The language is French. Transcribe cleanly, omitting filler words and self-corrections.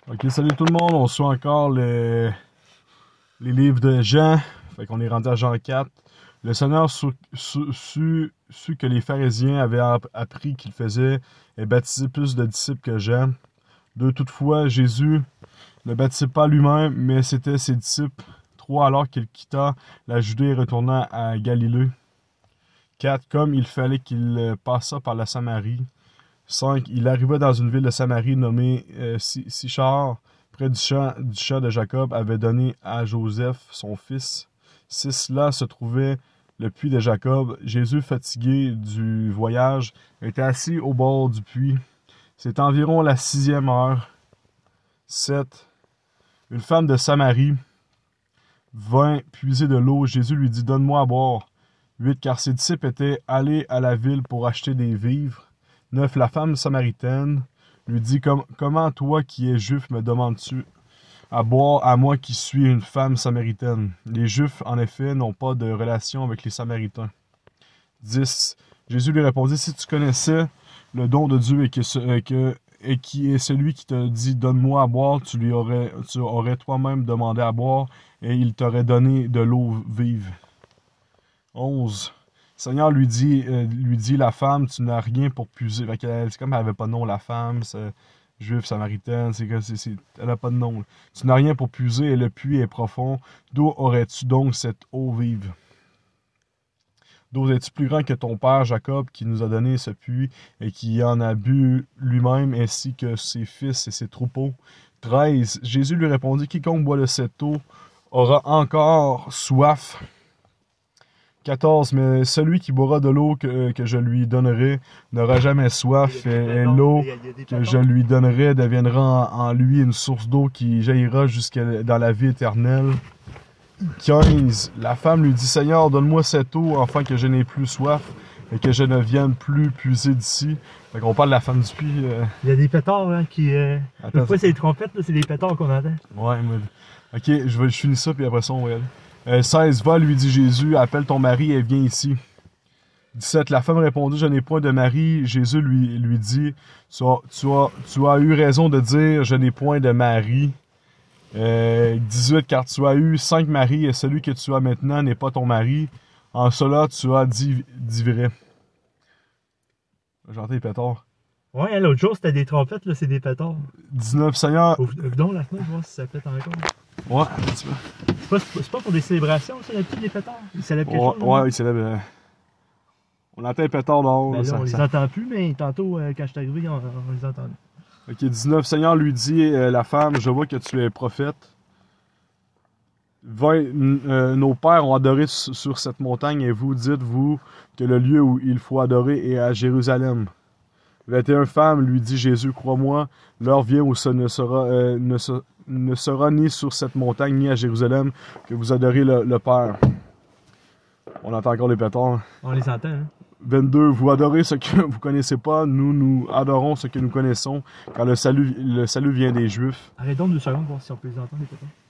Ok, salut tout le monde, on suit encore les livres de Jean, fait qu'on est rendu à Jean 4. Le Seigneur su que les pharisiens avaient appris qu'il faisait et baptisait plus de disciples que Jean. Toutefois, Jésus ne baptisait pas lui-même, mais c'était ses disciples. 3. Alors qu'il quitta la Judée et retourna à Galilée. 4. Comme il fallait qu'il passât par la Samarie. 5. Il arriva dans une ville de Samarie nommée Sychar, près du champ de Jacob, avait donné à Joseph, son fils. 6. Là se trouvait le puits de Jacob. Jésus, fatigué du voyage, était assis au bord du puits. C'est environ la 6e heure. 7. Une femme de Samarie vint puiser de l'eau. Jésus lui dit, « Donne-moi à boire. » 8. Car ses disciples étaient allés à la ville pour acheter des vivres. 9. La femme samaritaine lui dit, « Comment toi qui es juif me demandes-tu à boire à moi qui suis une femme samaritaine? » Les Juifs, en effet, n'ont pas de relation avec les Samaritains. 10. Jésus lui répondit, « Si tu connaissais le don de Dieu et qui est celui qui te dit, donne-moi à boire, tu aurais toi-même demandé à boire et il t'aurait donné de l'eau vive. » 11. Seigneur lui dit la femme, tu n'as rien pour puiser. C'est comme elle n'avait pas de nom, la femme, c'est juive, samaritaine, elle n'a pas de nom. Tu n'as rien pour puiser et le puits est profond. D'où aurais-tu donc cette eau vive? 12. Es-tu plus grand que ton père Jacob qui nous a donné ce puits et qui en a bu lui-même ainsi que ses fils et ses troupeaux? 13. Jésus lui répondit, quiconque boit de cette eau aura encore soif. 14. Mais celui qui boira de l'eau que je lui donnerai n'aura jamais soif, et l'eau que je lui donnerai deviendra en lui une source d'eau qui jaillira jusqu'à dans la vie éternelle. 15. La femme lui dit, Seigneur, donne-moi cette eau afin que je n'ai plus soif et que je ne vienne plus puiser d'ici. Fait qu'on parle de la femme du puits. Il y a des pétards hein, qui... Des fois c'est les trompettes, c'est les pétards qu'on entend. Ouais, mais... Ok, je finis ça puis après ça on va y aller. 16. Va, lui dit Jésus, appelle ton mari et viens ici. 17. La femme répondit, je n'ai point de mari. Jésus lui dit, tu as eu raison de dire, je n'ai point de mari. 18. Car tu as eu 5 maris et celui que tu as maintenant n'est pas ton mari. En cela, tu as dit vrai. J'entends les pétards. Ouais, l'autre jour c'était des trompettes, là c'est des pétards. 19. Seigneur. Ouvre donc la fenêtre, voir si ça pète encore. Ouais, un petit peu. C'est pas pour des célébrations, ça, d'habitude, les pétards? Ils célèbrent quelque chose? Ouais, ils célèbrent. On entend les pétards dehors. Ben là, on les entend plus, mais tantôt, quand je suis arrivé, on les entendait. Ok, 19. Seigneur lui dit, la femme, je vois que tu es prophète. 20. Nos pères ont adoré sur cette montagne et vous dites-vous que le lieu où il faut adorer est à Jérusalem. 21. Femme, lui dit Jésus, crois-moi, l'heure vient où ce ne sera ni sur cette montagne ni à Jérusalem que vous adorez le Père. On entend encore les pétards. On les entend, hein? 22. Vous adorez ce que vous connaissez pas, nous adorons ce que nous connaissons, car le salut vient des Juifs. Arrête donc 2 secondes pour voir si on peut les entendre, les pétards.